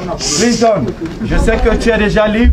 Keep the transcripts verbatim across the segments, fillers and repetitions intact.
Clinton, je sais que tu es déjà libre,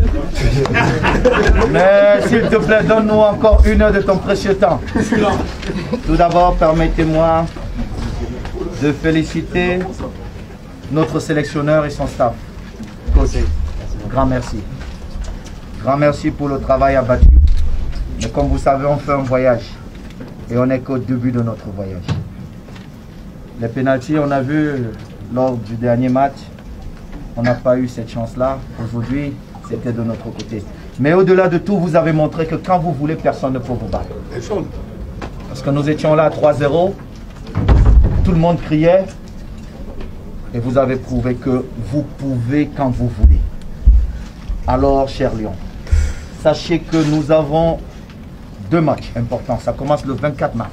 mais s'il te plaît, donne-nous encore une heure de ton précieux temps. Tout d'abord, permettez-moi de féliciter notre sélectionneur et son staff. Coach, grand merci. Grand merci pour le travail abattu. Mais comme vous savez, on fait un voyage et on n'est qu'au début de notre voyage. Les pénaltys, on a vu lors du dernier match, on n'a pas eu cette chance-là. Aujourd'hui, c'était de notre côté. Mais au-delà de tout, vous avez montré que quand vous voulez, personne ne peut vous battre. Parce que nous étions là à trois zéro, tout le monde criait, et vous avez prouvé que vous pouvez quand vous voulez. Alors, chers Lions, sachez que nous avons deux matchs importants. Ça commence le vingt-quatre mars.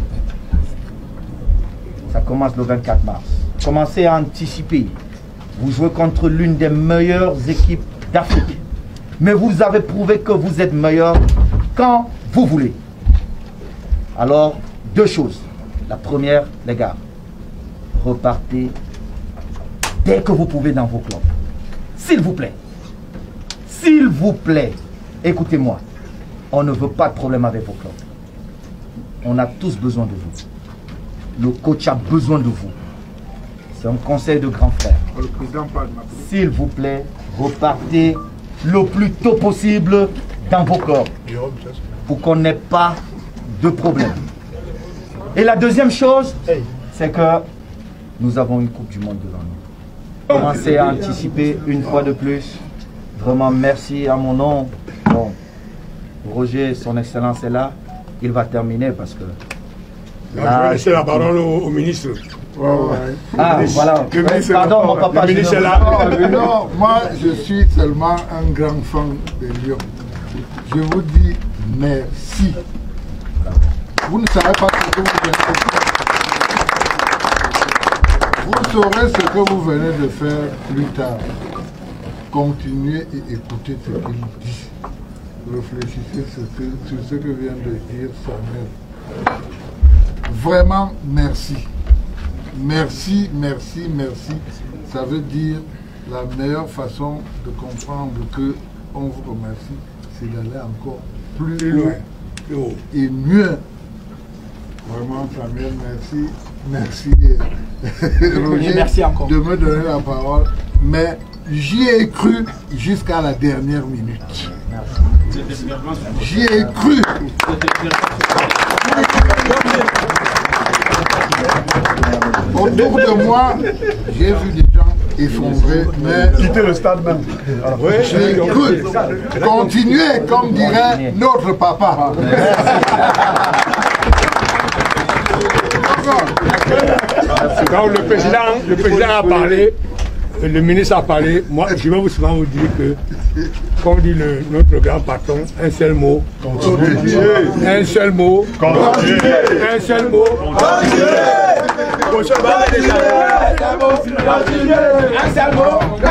Ça commence le vingt-quatre mars. Commencez à anticiper. Vous jouez contre l'une des meilleures équipes d'Afrique. Mais vous avez prouvé que vous êtes meilleur quand vous voulez. Alors, deux choses. La première, les gars, repartez dès que vous pouvez dans vos clubs. S'il vous plaît. S'il vous plaît, écoutez-moi. On ne veut pas de problème avec vos clubs. On a tous besoin de vous. Le coach a besoin de vous. C'est un conseil de grand frère. S'il vous plaît, repartez le plus tôt possible dans vos corps pour qu'on n'ait pas de problème. Et la deuxième chose, c'est que nous avons une Coupe du Monde devant nous. Commencez à anticiper une fois de plus. Vraiment merci à mon nom. Bon, Roger, son excellence est là. Il va terminer parce que... Là, je vais laisser la parole au, au ministre. Ouais, ouais. Ah, voilà. Ouais, pardon, mon papa. Le ministre est là. Non, non, moi, je suis seulement un grand fan de Lyon. Je vous dis merci. Vous ne savez pas ce que vous venez de faire. Vous saurez ce que vous venez de faire plus tard. Continuez et écoutez ce qu'il dit. Réfléchissez sur ce, que, sur ce que vient de dire Samuel. Vraiment, merci. Merci, merci, merci. Ça veut dire la meilleure façon de comprendre que on vous remercie, c'est d'aller encore plus loin et mieux. Vraiment, Samuel, merci. Merci, Roger, merci encore. de me donner la parole. Mais j'y ai cru jusqu'à la dernière minute. J'y ai cru. Autour de moi, j'ai vu des gens effondrés, mais Quitter le stade même. j'ai cru. Continuez, comme dirait notre papa. Quand le président, le président a parlé, le ministre a parlé, moi je vais vous souvent vous dire que, comme dit le, notre grand patron, un seul mot, continuez. Un seul mot, continuez. Un seul mot, continuez. Un seul mot,